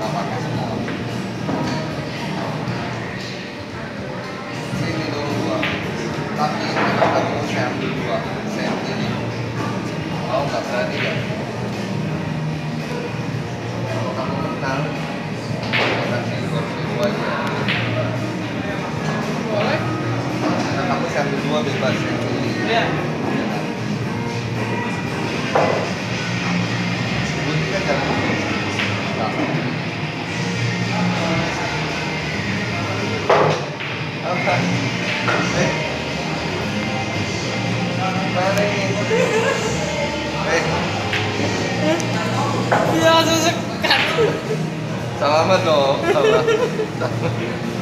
nggak pakai semua. Sini dulu gua. Tapi kenapa dulu saya ambil dua set ini? Oh nggak berani ya? Kalau kamu menang, saya kasih dua aja. Boleh? Nah, kamu saya ambil dua bebas yang ini. Iya. Sebutin kan jangan. Nggak. Apa? Mana ini? Iya, sesekat. Selamat dong. Selamat.